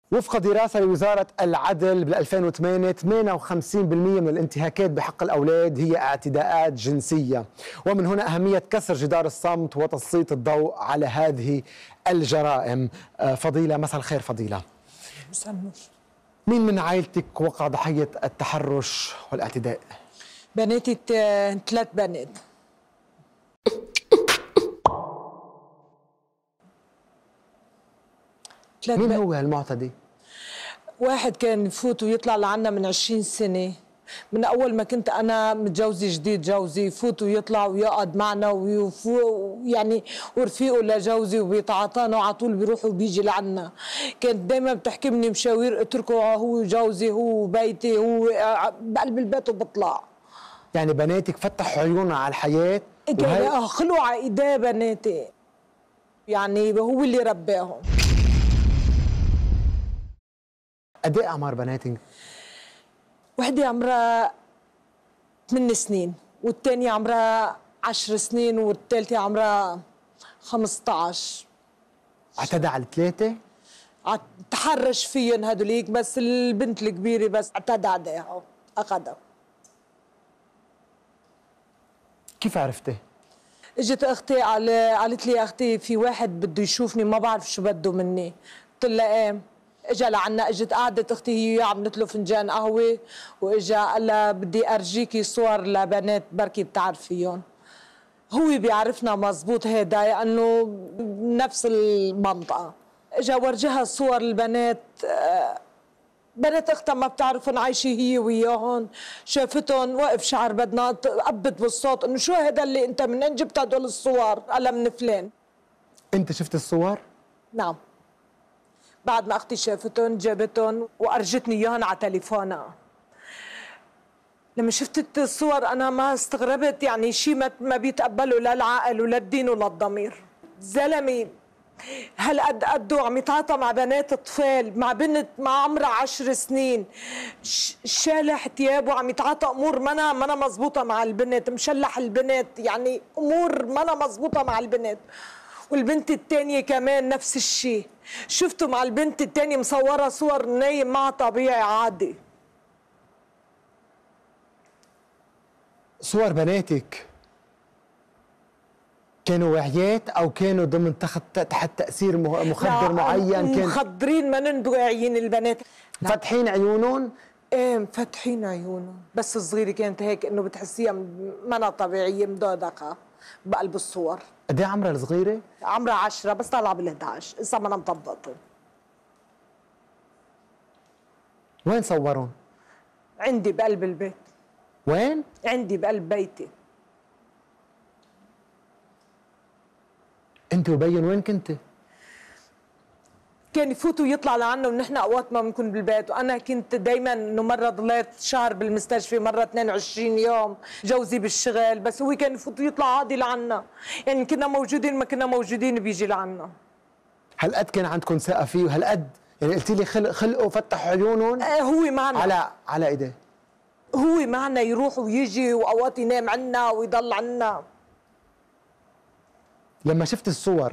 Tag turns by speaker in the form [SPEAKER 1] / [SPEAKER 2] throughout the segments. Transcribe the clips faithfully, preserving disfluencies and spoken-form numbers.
[SPEAKER 1] وفق دراسة لوزارة العدل بال ألفين وثمانية ثمانية وخمسين بالمئة من الانتهاكات بحق الأولاد هي اعتداءات جنسية، ومن هنا أهمية كسر جدار الصمت وتسليط الضوء على هذه الجرائم. فضيلة، مساء الخير. فضيلة،
[SPEAKER 2] مساء النور.
[SPEAKER 1] مين من عائلتك وقع ضحية التحرش والاعتداء؟
[SPEAKER 2] بناتي ثلاث بنات.
[SPEAKER 1] مين هو هالمعتدي؟
[SPEAKER 2] واحد كان يفوت ويطلع لعنا من عشرين سنة، من أول ما كنت أنا متجوزة جديد جوزي، يفوت ويطلع ويقعد معنا ويفو يعني ورفيقه لجوزي وبيتعاطانا وعلى طول بيروح وبيجي لعنا. كانت دايما بتحكمني مشاوير اتركه هو جوزي هو بيتي هو بقلب البيت وبطلع.
[SPEAKER 1] يعني بناتك فتحوا عيونها على الحياة
[SPEAKER 2] وهي... خلوا على ايديه بناتي، يعني هو اللي رباهم.
[SPEAKER 1] قد ايه اعمار بناتك؟
[SPEAKER 2] وحده عمرها ثمان سنين، والثانيه عمرها عشر سنين، والثالثه عمرها خمسة عشر.
[SPEAKER 1] اعتدى على الثلاثه؟
[SPEAKER 2] تحرش فيهم هدوليك، بس البنت الكبيره بس اعتدى عليها اخذها.
[SPEAKER 1] كيف عرفتي؟
[SPEAKER 2] اجت اختي على قالت لي اختي في واحد بده يشوفني ما بعرف شو بده مني. قلت لها ايه؟ اجى لعنا، اجت قعدت اختي هي عملت له فنجان قهوه، واجا قال لها بدي ارجيكي صور لبنات بركي بتعرفيهم. هو بيعرفنا مزبوط هيدا لانه بنفس المنطقه. اجا ورجاها صور البنات، بنات اختها ما بتعرفهم، عايشه هي وياهم. شافتهم وقف شعر بدنا، قبت بالصوت انه شو هذا اللي انت منين جبت هدول الصور؟ قال من فلان.
[SPEAKER 1] انت شفت الصور؟
[SPEAKER 2] نعم. بعد ما اختي شافتهم جابتهم وارجتني اياهم على تليفونها. لما شفت الصور انا ما استغربت، يعني شيء ما ما بيتقبله لا العقل ولا الدين ولا الضمير. زلمه هالقد قده عم يتعاطى مع بنات اطفال، مع بنت مع عمرها عشر سنين، شالح ثيابه، عم يتعاطى امور منا منا مزبوطه مع البنت، مشلح البنت، يعني امور منا مزبوطه مع البنت. والبنت الثانيه كمان نفس الشيء، شفته مع البنت الثانيه مصوره صور نايم معها طبيعي عادي.
[SPEAKER 1] صور بناتك كانوا وعيات او كانوا ضمن تحت تحت تاثير مخدر معين؟ كان
[SPEAKER 2] مخدرين، ما واعيين البنات.
[SPEAKER 1] فاتحين عيونهم؟
[SPEAKER 2] ايه مفتحين عيونهم، بس الصغيره كانت هيك انه بتحسيها منا طبيعيه مدودقه بقلب الصور.
[SPEAKER 1] قد ايه عمرها الصغيره؟
[SPEAKER 2] عمرها عشرة بس طالعه بال إحدى عشر، لسه ما مطبقتهم.
[SPEAKER 1] وين صورون؟
[SPEAKER 2] عندي بقلب البيت.
[SPEAKER 1] وين؟
[SPEAKER 2] عندي بقلب بيتي.
[SPEAKER 1] انت وبين وين كنت؟
[SPEAKER 2] كان يفوت ويطلع لعنا ونحن اوقات ما بنكون بالبيت، وانا كنت دايما انه مره ضليت شهر بالمستشفى، مره اثنين وعشرين يوم، جوزي بالشغل، بس هو كان يفوت ويطلع عادي لعنا، يعني كنا موجودين ما كنا موجودين بيجي لعنا.
[SPEAKER 1] هالقد كان عندكم ثقه فيه وهالقد يعني قلتي لي خلق خلقوا فتحوا عيونهم؟
[SPEAKER 2] آه هو معنا
[SPEAKER 1] على على ايديه،
[SPEAKER 2] هو معنا يروح ويجي، واوقات ينام عنا ويضل عنا.
[SPEAKER 1] لما شفت الصور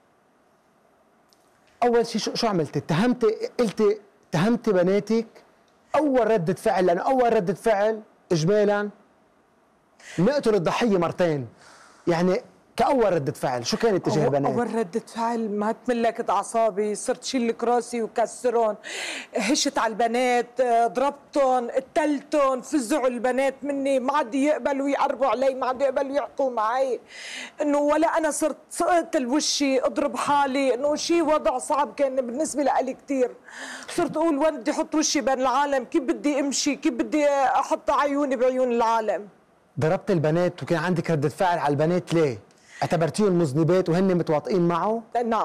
[SPEAKER 1] اول شيء شو شو عملتي؟ اتهمتي قلتي اتهمتي بناتك؟ اول ردة فعل، لانه اول ردة فعل اجمالا نقتل الضحية مرتين، يعني كأول ردة فعل شو كانت تجاه البنات؟
[SPEAKER 2] أول ردة فعل ما تملكت أعصابي، صرت شيل راسي وكسرهم، هشت على البنات، ضربتهم، قتلتهم، فزعوا البنات مني، ما عاد يقبلوا يقربوا علي، ما عاد يقبلوا يحكوا معي، إنه ولا أنا صرت أقتل وشي، أضرب حالي، إنه شيء وضع صعب كان بالنسبة لي كثير. صرت أقول وين بدي أحط وشي بين العالم؟ كيف بدي أمشي؟ كيف بدي أحط عيوني بعيون العالم؟
[SPEAKER 1] ضربت البنات وكان عندك ردة فعل على البنات ليه؟ اعتبرتيهم مذنبات وهن متواطئين معه؟
[SPEAKER 2] نعم.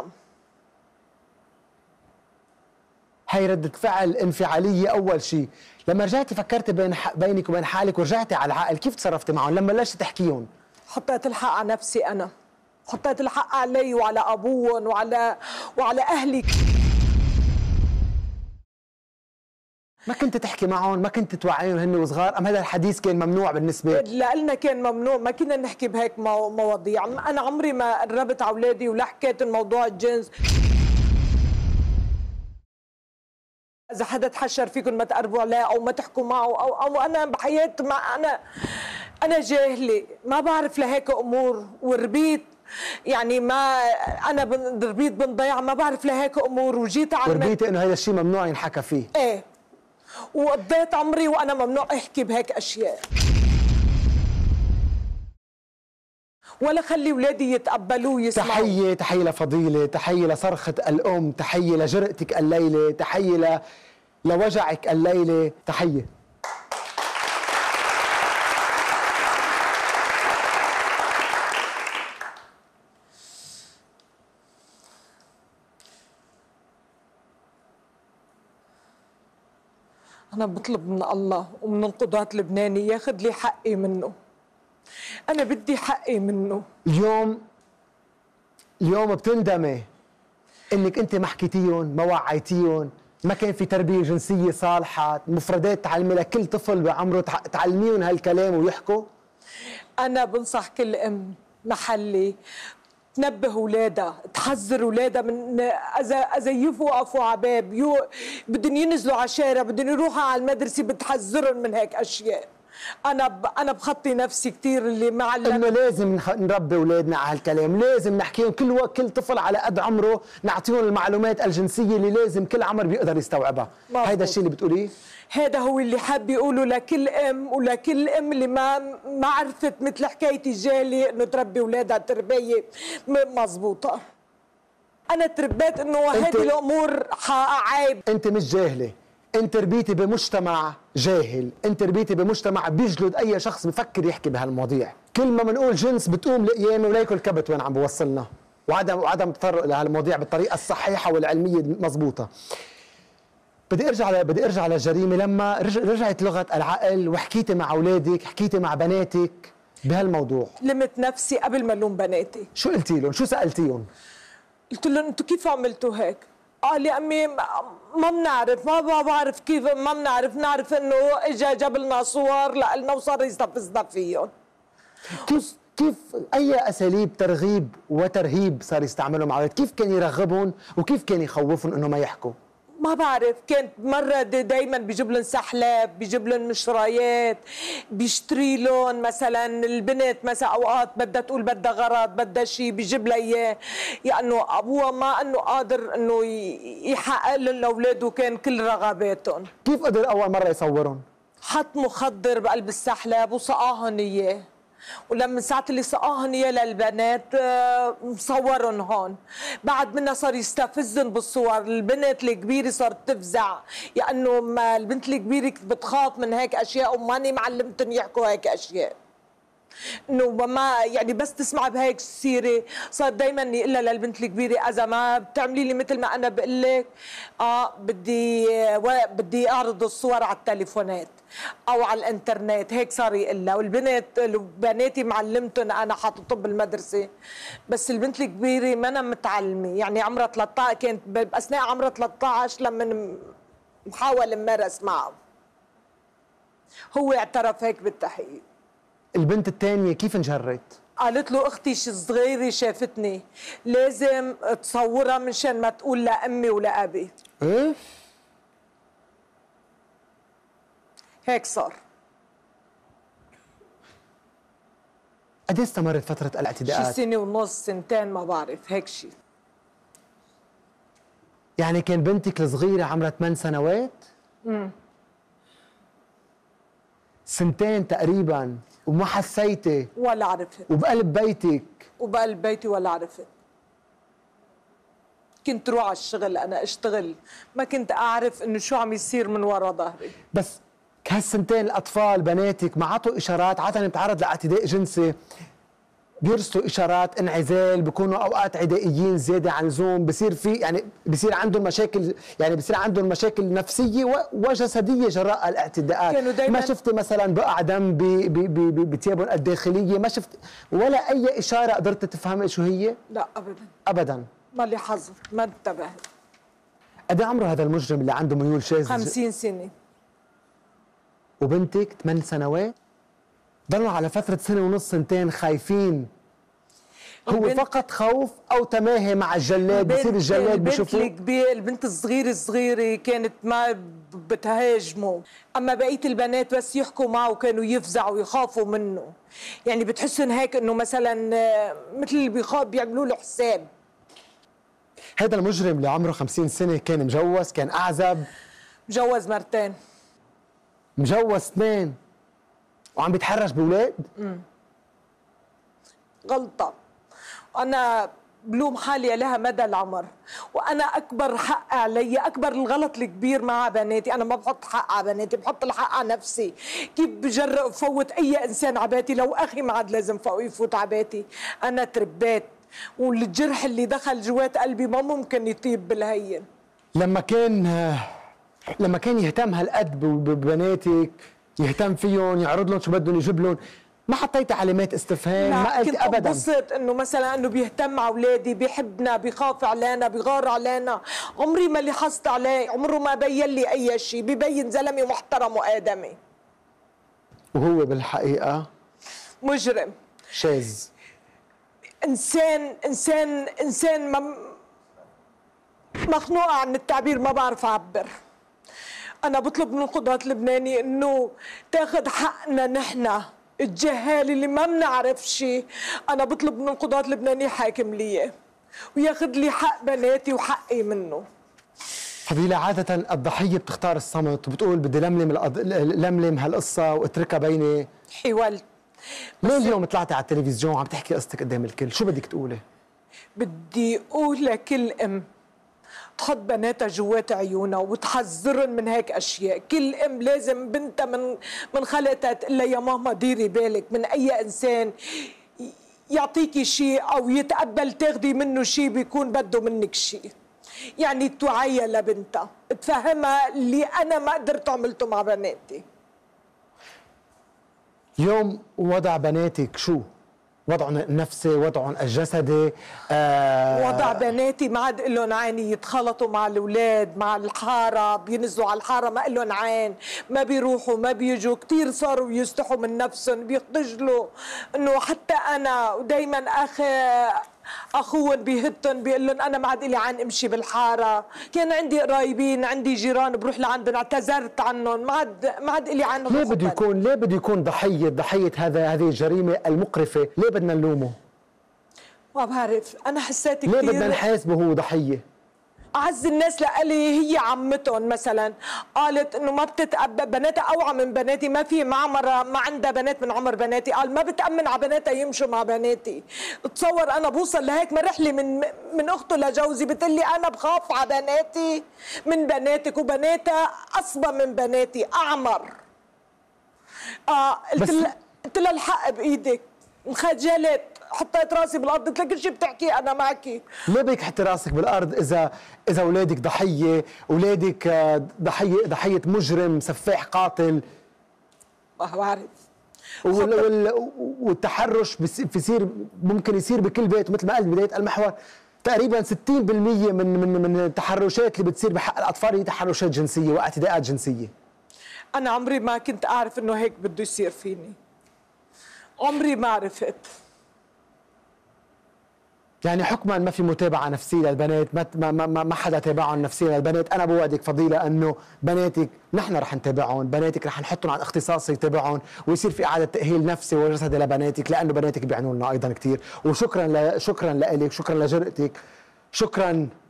[SPEAKER 1] هي ردة فعل انفعالية أول شيء، لما رجعتي فكرتي بين بينك وبين حالك ورجعتي على العقل، كيف تصرفتي معهم لما بلشتي تحكيهم؟
[SPEAKER 2] حطيت الحق على نفسي أنا، حطيت الحق علي وعلى أبوهم وعلى وعلى أهلي.
[SPEAKER 1] ما كنت تحكي معهم؟ ما كنت توعيهم هن وصغار؟ ام هذا الحديث كان ممنوع بالنسبه؟
[SPEAKER 2] لنا كان ممنوع، ما كنا نحكي بهيك مواضيع، انا عمري ما قربت على اولادي ولا حكيت الموضوع الجنس. اذا حدا تحشر فيكم ما تقربوا عليه او ما تحكوا معه او او انا بحياتي ما انا انا جاهله ما بعرف لهيك امور وربيت يعني ما انا ربيت بنضيع ما بعرف لهيك امور وجيت على
[SPEAKER 1] وربيت انه هذا الشيء ممنوع ينحكى فيه.
[SPEAKER 2] ايه وقضيت عمري وانا ممنوع احكي بهيك اشياء ولا خلي اولادي يتقبلوه ويسمعوا.
[SPEAKER 1] تحيه تحيه لفضيله، تحيه لصرخه الام، تحيه لجرأتك الليله، تحيه ل... لوجعك الليله، تحيه.
[SPEAKER 2] أنا بطلب من الله ومن القضاة اللبناني ياخذ لي حقي منه. أنا بدي حقي منه.
[SPEAKER 1] اليوم اليوم بتندمي انك انت ما حكيتيهم، ما وعيتيهم، ما كان في تربيه جنسيه صالحه، مفردات تعلمي لكل طفل بعمره تعلميهم هالكلام ويحكوا.
[SPEAKER 2] أنا بنصح كل أم محلي تنبه اولادها، تحذر اولادها من اذا اذا يوقفوا على باب يو بدهم ينزلوا على الشارع، بدهم يروحوا على المدرسه، بتحذرهم من هيك اشياء. انا ب... انا بخطي نفسي كثير اللي ما علمت
[SPEAKER 1] انه لازم نربي اولادنا على هالكلام، لازم نحكيهم كل وقت، كل طفل على قد عمره نعطيهم المعلومات الجنسيه اللي لازم كل عمر بيقدر يستوعبها. هيدا الشيء اللي بتقوليه؟
[SPEAKER 2] هذا هو اللي حاب يقوله لكل ام ولكل ام اللي ما ما عرفت مثل حكايتي الجالي انه تربي اولادها تربيه مضبوطه. انا تربيت انه هذه الامور عيب.
[SPEAKER 1] انت مش جاهله، انت تربيتي بمجتمع جاهل، انت تربيتي بمجتمع بيجلد اي شخص بفكر يحكي بهالمواضيع. كل ما بنقول جنس بتقوم لقيامه وليكل كبت وين عم بوصلنا، وعدم وعدم التطرق لهالمواضيع بالطريقه الصحيحه والعلميه المضبوطه. بدي ارجع ل... بدي ارجع للجريمه. لما رج... رجعت لغه العقل وحكيتي مع اولادك، حكيتي مع بناتك بهالموضوع،
[SPEAKER 2] لمت نفسي قبل ما لوم بناتي.
[SPEAKER 1] شو قلتي لهم؟ شو سالتيهم؟
[SPEAKER 2] قلت لهم انتم كيف عملتوا هيك؟ قال لي امي ما بنعرف، ما بعرف كيف، ما بنعرف، نعرف انه اجى جاب لنا صور لنا وصار يستفزنا فيهم.
[SPEAKER 1] كيف كيف اي اساليب ترغيب وترهيب صار يستعملهم مع اولاد؟ كيف كان يرغبهم وكيف كان يخوفهم انه ما يحكوا؟
[SPEAKER 2] ما بعرف، كانت مرة دايما بيجيب لهم سحلب، بيجيب لهم مشرايات، بيشتري لهم مثلا البنت مثلا اوقات بدها تقول بدها غرض، بدها شيء بيجيب لها اياه، يعني ابوها ما انه قادر انه يحقق لهم لاولاده كان كل رغباتهم.
[SPEAKER 1] كيف قدر اول مرة يصورهم؟
[SPEAKER 2] حط مخدر بقلب السحلب وسقاهم اياه، ولما ساعة اللي سقاهن اياه للبنات مصورن هون. بعد منها صار يستفزن بالصور، البنت الكبيرة صارت تفزع، لأنه ما البنت الكبيرة بتخاف من هيك أشياء وماني معلمتن يحكوا هيك أشياء. انه ما يعني بس تسمع بهيك سيره صار دائما يقول لها للبنت الكبيره اذا ما بتعملي لي مثل ما انا بقول لك اه بدي بدي اعرض الصور على التليفونات او على الانترنت، هيك صار يقول لها. والبنات بناتي معلمتهم انا حاططهم بالمدرسه، بس البنت الكبيره ما أنا متعلمه، يعني عمرها ثلاثة عشر، كانت باثناء عمرها ثلاثة عشر لما محاول امارس معه. هو اعترف هيك بالتحقيق.
[SPEAKER 1] البنت الثانية كيف انجرت؟
[SPEAKER 2] قالت له اختي الصغيرة شافتني لازم تصورها منشان ما تقول لأمي ولا أبي.
[SPEAKER 1] ايه؟
[SPEAKER 2] هيك صار.
[SPEAKER 1] قد ايه استمرت فترة الاعتداءات؟
[SPEAKER 2] شي سنة ونص، سنتين، ما بعرف، هيك شي.
[SPEAKER 1] يعني كان بنتك الصغيرة عمرها ثمان سنوات؟
[SPEAKER 2] امم
[SPEAKER 1] سنتين تقريبا وما حسيتي؟
[SPEAKER 2] ولا عرفت.
[SPEAKER 1] وبقلب بيتك؟
[SPEAKER 2] وبقلب بيتي ولا عرفت. كنت روح على الشغل، انا اشتغل، ما كنت اعرف انه شو عم يصير من ورا ظهري.
[SPEAKER 1] بس هالسنتين الاطفال بناتك ما عطوا اشارات؟ عاده بتعرض لاعتداء جنسي بيرسلوا اشارات انعزال، بيكونوا اوقات عدائيين زياده عن اللزوم، بصير في يعني بصير عندهم مشاكل، يعني بصير عندهم مشاكل نفسيه وجسديه جراء الاعتداءات.
[SPEAKER 2] كانوا دايما
[SPEAKER 1] ما شفتي مثلا بقع دم بثيابهم الداخليه؟ ما شفت ولا اي اشاره قدرت تفهمي شو هي؟
[SPEAKER 2] لا ابدا
[SPEAKER 1] ابدا.
[SPEAKER 2] ما لي حظ، ما انتبهت.
[SPEAKER 1] قد ايه عمره هذا المجرم اللي عنده ميول شاذة؟
[SPEAKER 2] خمسين سنه.
[SPEAKER 1] وبنتك ثمان سنوات؟ ضلوا على فترة سنة ونص سنتين خايفين؟ هو فقط خوف او تماهي مع الجلاد، بصير الجلاد بشوفوه.
[SPEAKER 2] البنت الكبيرة البنت الصغيرة الصغيرة كانت ما بتهاجمه، اما بقية البنات بس يحكوا معه كانوا يفزعوا ويخافوا منه. يعني بتحسن هيك انه مثلا مثل اللي بيخاف بيعملوا له حساب.
[SPEAKER 1] هذا المجرم اللي عمره خمسين سنة كان مجوز، كان اعزب؟
[SPEAKER 2] مجوز مرتين.
[SPEAKER 1] مجوز اثنين وعم بيتحرش باولاد؟
[SPEAKER 2] امم غلطة. أنا بلوم حالي لها مدى العمر، وأنا أكبر حق علي، أكبر الغلط الكبير مع بناتي. أنا ما بحط حق على بناتي، بحط الحق على نفسي. كيف بجرأ فوت أي إنسان عباتي؟ لو أخي ما عاد لازم يفوت عباتي. أنا تربيت، والجرح اللي دخل جوات قلبي ما ممكن يطيب بالهين.
[SPEAKER 1] لما كان لما كان يهتم هالقد ببناتك، يهتم فيهم، يعرض لهم شو بدهم، يجيب لهم، ما حطيتي علامات استفهام؟ ما قلتي ابدا؟
[SPEAKER 2] بصيت انه مثلا انه بيهتم مع اولادي، بيحبنا، بيخاف علينا، بيغار علينا. عمري ما لاحظت عليه، عمره ما بين لي اي شيء. ببين زلمه محترم وادمي،
[SPEAKER 1] وهو بالحقيقه
[SPEAKER 2] مجرم
[SPEAKER 1] شاذ.
[SPEAKER 2] انسان انسان انسان مم... مخنوقه عن التعبير، ما بعرف اعبر. انا بطلب من القضاة اللبناني انه تاخذ حقنا نحن الجهال اللي ما بنعرف شيء. انا بطلب من القضاة اللبناني يحاكم لي وياخذ لي حق بناتي وحقي منه.
[SPEAKER 1] فضيلة، عادة الضحية بتختار الصمت وبتقول بدي لملم الأض... لملم هالقصة واتركها بيني.
[SPEAKER 2] حاولت.
[SPEAKER 1] ليه اليوم طلعتي على التلفزيون وعم تحكي قصتك قدام الكل؟ شو بدك تقولي؟
[SPEAKER 2] بدي اقول لكل ام تحط بناتها جوات عيونها وتحذرن من هيك اشياء. كل ام لازم بنتها من من خلقتها تقول لها يا ماما ديري بالك من اي انسان يعطيكي شيء او يتقبل تاخذي منه شيء بيكون بده منك شيء. يعني توعيها لبنتها، تفهمها اللي انا ما قدرت عملته مع بناتي.
[SPEAKER 1] اليوم وضع بناتك شو؟ وضعهم النفسي، وضعهم الجسدي،
[SPEAKER 2] آه وضع بناتي ما عاد لهم عين يتخلطوا مع الاولاد، مع الحاره، بينزلوا على الحاره ما لهم عين، ما بيروحوا ما بيجوا، كثير صاروا يستحوا من نفسهم، بيخجلوا انه حتى انا. ودائما اخي اخوهم بيهتن بيقول لهم انا ما عاد لي عين امشي بالحاره. كان عندي قرايبين، عندي جيران بروح لعندهم، اعتذرت عنهم، ما عاد ما عاد لي عين.
[SPEAKER 1] ليه بده يكون ليه بده يكون ضحيه ضحيه هذا هذه الجريمه المقرفه؟ ليه بدنا نلومه؟
[SPEAKER 2] ما بعرف، انا حسيت كثير.
[SPEAKER 1] ليه بدنا نحاسبه هو ضحيه؟
[SPEAKER 2] أعز الناس لإلي هي عمتهم مثلا، قالت إنه ما بتتقبل بناتها، أوعى من بناتي، ما في معمرة ما عندها بنات من عمر بناتي، قال ما بتأمن على بناتها يمشوا مع بناتي. تصور أنا بوصل لهيك؟ مرح لي من من أخته لجوزي بتقول لي أنا بخاف على بناتي من بناتك، وبناتها أصبى من بناتي، أعمر. آه قلت لها قلت لها الحق بإيدك، انخجلت، حطيت راسي بالارض، قلت لك كل شيء بتحكي انا معك.
[SPEAKER 1] ليه بدك تحطي راسك بالارض اذا اذا اولادك ضحيه، اولادك ضحيه ضحيه مجرم سفاح قاتل؟
[SPEAKER 2] ما بعرف.
[SPEAKER 1] وال وال والتحرش بيصير، ممكن يصير بكل بيت، مثل ما قلت بدايه المحور تقريبا ستين بالمئة من من من التحرشات اللي بتصير بحق الاطفال هي تحرشات جنسيه واعتداءات جنسيه.
[SPEAKER 2] انا عمري ما كنت اعرف انه هيك بده يصير فيني، عمري ما عرفت.
[SPEAKER 1] يعني حكما ما في متابعه نفسيه للبنات، ما ما ما حدا تابعهم نفسيا للبنات. انا بوعدك فضيله انه بناتك نحن رح نتابعهم، بناتك رح نحطهم على اختصاص يتابعهم، ويصير في اعاده تاهيل نفسي وجسدي لبناتك، لانه بناتك بيعنوا لنا ايضا كثير. وشكرا ل... شكرا لك، شكرا لجرأتك، شكرا